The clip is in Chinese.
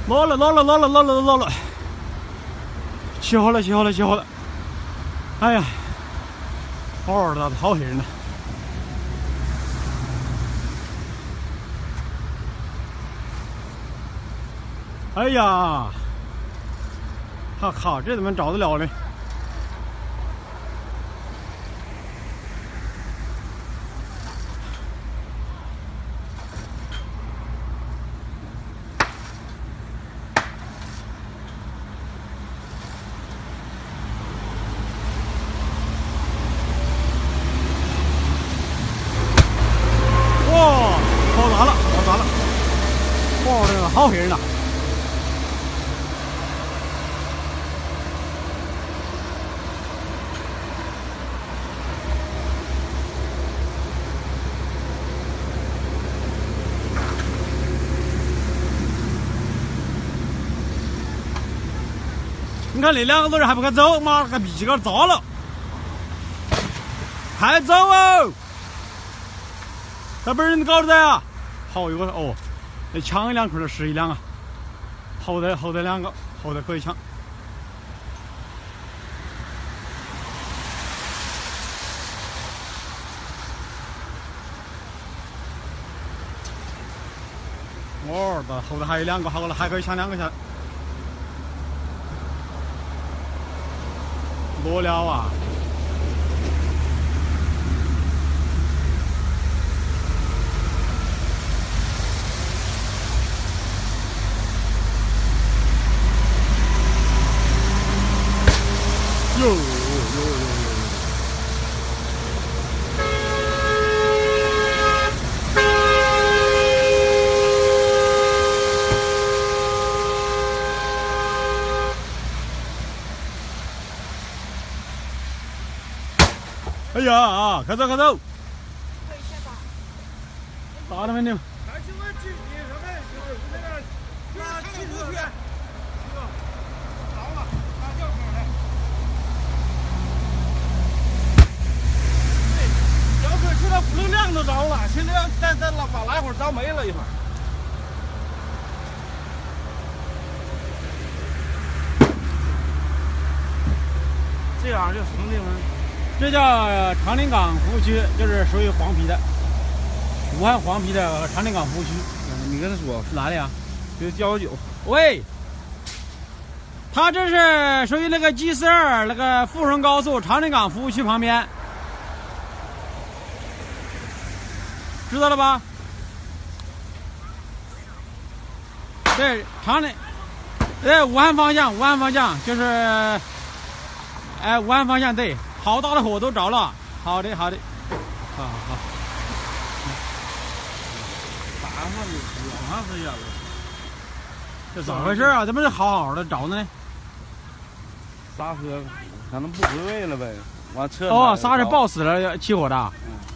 落了，起好了。哎呀，好的，好吓人呐！哎呀，我靠，这怎么找得了呢？好砸了！哇，这个好吓人呐！你看那两个多人还不肯走，妈个逼个糟了！快走哦！这不是人搞的呀？好有个哦，那抢一辆可是11辆啊！后头两个，后头可以抢。哦，后头还有2个，好了，还可以抢2个下来。落了啊！哟！哎呀，快走！打他们呢！现在不能亮都着了，现在再把来会儿着没了一会儿。这样叫什么地方？这叫长岭港服务区，就是属于黄皮的，武汉黄皮的长岭港服务区。 你跟他说哪里啊？ 就919。 喂，他这是属于那个 G42那个富顺高速长岭港服务区旁边。知道了吧？对，武汉方向就是，武汉方向对，好大的火都着了。好的，好。 打上去，老长时间了。 这怎么回事啊？怎么是好的着呢？ 刹车可能不归位了呗，完车刹车爆死了，起火的。